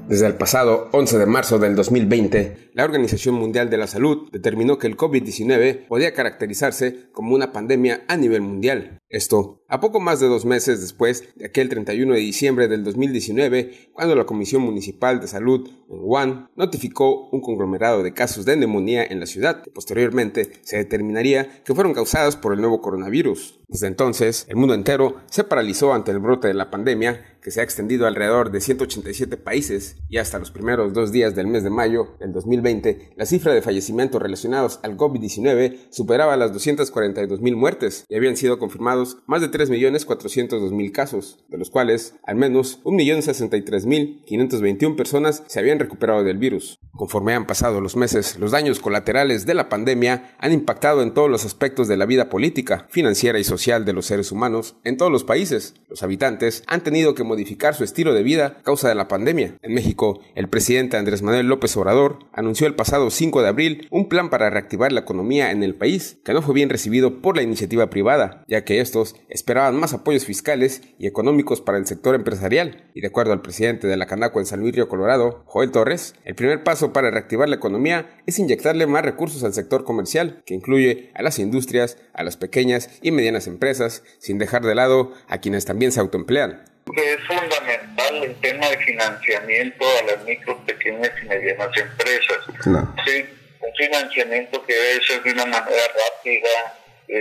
Desde el pasado 11 de marzo del 2020, la Organización Mundial de la Salud determinó que el COVID-19 podía caracterizarse como una pandemia a nivel mundial. Esto, a poco más de 2 meses después de aquel 31 de diciembre del 2019, cuando la Comisión Municipal de Salud en Wuhan notificó un conglomerado de casos de neumonía en la ciudad, que posteriormente se determinaría que fueron causados por el nuevo coronavirus. Desde entonces, el mundo entero se paralizó ante el brote de la pandemia, que se ha extendido alrededor de 187 países, y hasta los primeros 2 días del mes de mayo del 2020, la cifra de fallecimientos relacionados al COVID-19 superaba las 242,000 muertes, y habían sido confirmados más de 3.402.000 casos, de los cuales al menos 1.063.521 personas se habían recuperado del virus. Conforme han pasado los meses, los daños colaterales de la pandemia han impactado en todos los aspectos de la vida política, financiera y social de los seres humanos en todos los países. Los habitantes han tenido que modificar su estilo de vida a causa de la pandemia. En México, el presidente Andrés Manuel López Obrador anunció el pasado 5 de abril un plan para reactivar la economía en el país, que no fue bien recibido por la iniciativa privada, ya que estos esperaban más apoyos fiscales y económicos para el sector empresarial. Y de acuerdo al presidente de la Canaco en San Luis Río Colorado, Joel Torres, el primer paso para reactivar la economía es inyectarle más recursos al sector comercial, que incluye a las industrias, a las pequeñas y medianas empresas, sin dejar de lado a quienes también se autoemplean. Es fundamental el tema de financiamiento a las micro, pequeñas y medianas empresas. No. Sí, un financiamiento que debe ser de una manera rápida,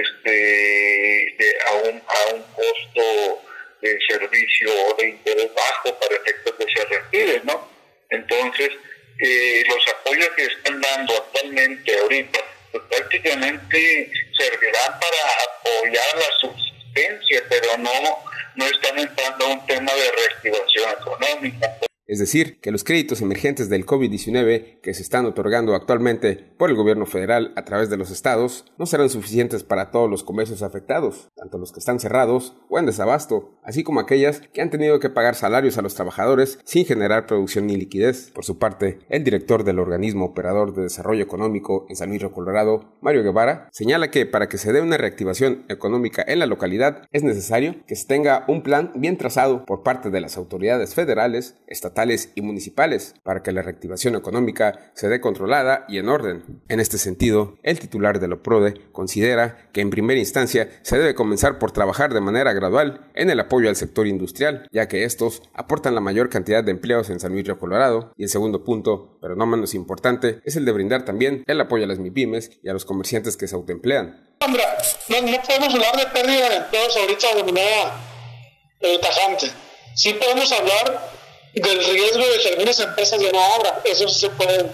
a un costo de servicio o de interés bajo para efectos que se requieren, ¿no? Entonces, los apoyos que están dando actualmente ahorita, pues prácticamente servirán para apoyar la subsistencia, pero no están entrando a un tema de reactivación económica. Es decir, que los créditos emergentes del COVID-19 que se están otorgando actualmente por el gobierno federal a través de los estados no serán suficientes para todos los comercios afectados, tanto los que están cerrados o en desabasto, así como aquellas que han tenido que pagar salarios a los trabajadores sin generar producción ni liquidez. Por su parte, el director del Organismo Operador de Desarrollo Económico en San Luis Río Colorado, Mario Guevara, señala que para que se dé una reactivación económica en la localidad es necesario que se tenga un plan bien trazado por parte de las autoridades federales, estatales y municipales para que la reactivación económica se dé controlada y en orden. En este sentido, el titular de la OPRODE considera que en primera instancia se debe comenzar por trabajar de manera gradual en el apoyo al sector industrial, ya que estos aportan la mayor cantidad de empleos en San Luis Río Colorado, y el segundo punto, pero no menos importante, es el de brindar también el apoyo a las MIPYMES y a los comerciantes que se autoemplean. No podemos hablar de pérdida de empleos ahorita de manera tajante. Sí podemos hablar del riesgo de que algunas empresas ya no abran, eso sí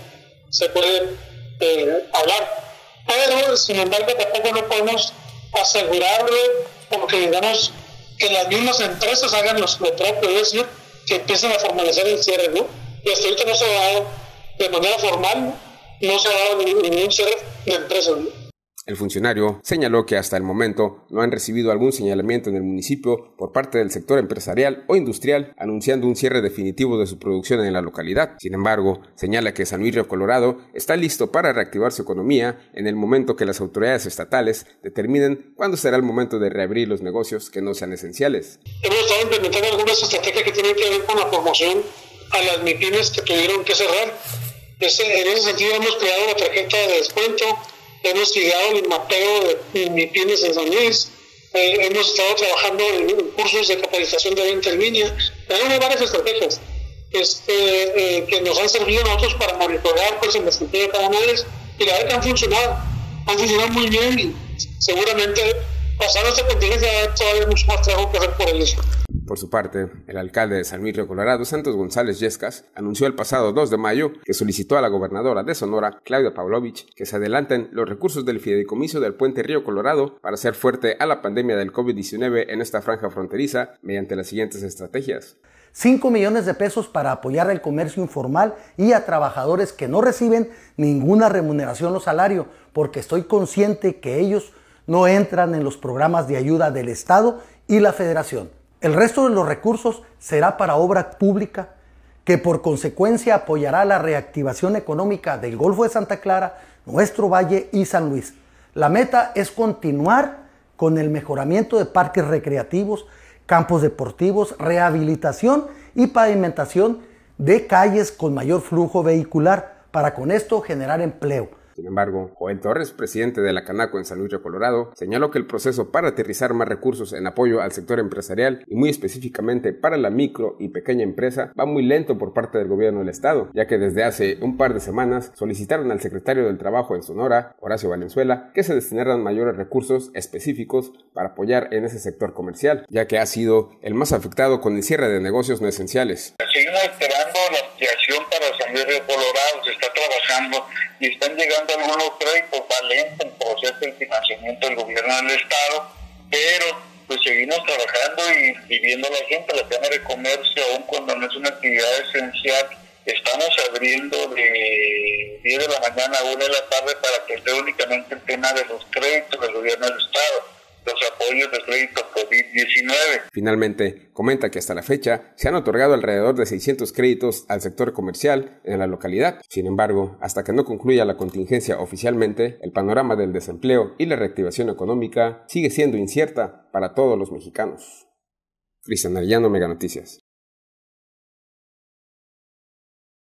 se puede hablar, pero sin embargo tampoco no podemos asegurarlo porque digamos que las mismas empresas hagan lo propio, es decir, que empiecen a formalizar el cierre, ¿no? Y hasta ahorita no se ha dado de manera formal, no se ha dado ningún cierre de empresas, ¿no? El funcionario señaló que hasta el momento no han recibido algún señalamiento en el municipio por parte del sector empresarial o industrial anunciando un cierre definitivo de su producción en la localidad. Sin embargo, señala que San Luis Río Colorado está listo para reactivar su economía en el momento que las autoridades estatales determinen cuándo será el momento de reabrir los negocios que no sean esenciales. Hemos estado implementando algunas estrategias que tienen que ver con la promoción a las MIPYMES que tuvieron que cerrar. En ese sentido hemos creado una tarjeta de descuento. Hemos creado el mapeo de MIPYMES en San Luis, hemos estado trabajando en cursos de capacitación de venta en línea. Tenemos varias estrategias que nos han servido a nosotros para monitorear el desempeño de cada una de ellas, y la verdad que han funcionado muy bien, y seguramente pasando esta contingencia todavía hay mucho más trabajo que hacer por el mismo. Por su parte, el alcalde de San Luis Río Colorado, Santos González Yescas, anunció el pasado 2 de mayo que solicitó a la gobernadora de Sonora, Claudia Pavlovich, que se adelanten los recursos del fideicomiso del Puente Río Colorado para hacer fuerte a la pandemia del COVID-19 en esta franja fronteriza mediante las siguientes estrategias. 5 millones de pesos para apoyar el comercio informal y a trabajadores que no reciben ninguna remuneración o salario, porque estoy consciente que ellos no entran en los programas de ayuda del Estado y la Federación. El resto de los recursos será para obra pública, que por consecuencia apoyará la reactivación económica del Golfo de Santa Clara, nuestro Valle y San Luis. La meta es continuar con el mejoramiento de parques recreativos, campos deportivos, rehabilitación y pavimentación de calles con mayor flujo vehicular, para con esto generar empleo. Sin embargo, Joel Torres, presidente de la Canaco en San Luis Río Colorado, señaló que el proceso para aterrizar más recursos en apoyo al sector empresarial y muy específicamente para la micro y pequeña empresa va muy lento por parte del gobierno del estado, ya que desde hace un par de semanas solicitaron al secretario del Trabajo en Sonora, Horacio Valenzuela, que se destinaran mayores recursos específicos para apoyar en ese sector comercial, ya que ha sido el más afectado con el cierre de negocios no esenciales. Seguimos esperando la ampliación para San Luis Río Colorado, se está trabajando y están llegando algunos créditos, va lento el proceso de financiamiento del gobierno del estado, pero pues seguimos trabajando y viendo a la gente. La Cámara de Comercio, aún cuando no es una actividad esencial, estamos abriendo de 10 de la mañana a 1 de la tarde para atender únicamente el tema de los créditos del gobierno del estado, los apoyos de crédito COVID-19. Finalmente, comenta que hasta la fecha se han otorgado alrededor de 600 créditos al sector comercial en la localidad. Sin embargo, hasta que no concluya la contingencia oficialmente, el panorama del desempleo y la reactivación económica sigue siendo incierta para todos los mexicanos. Cristian Arellano, Mega Noticias.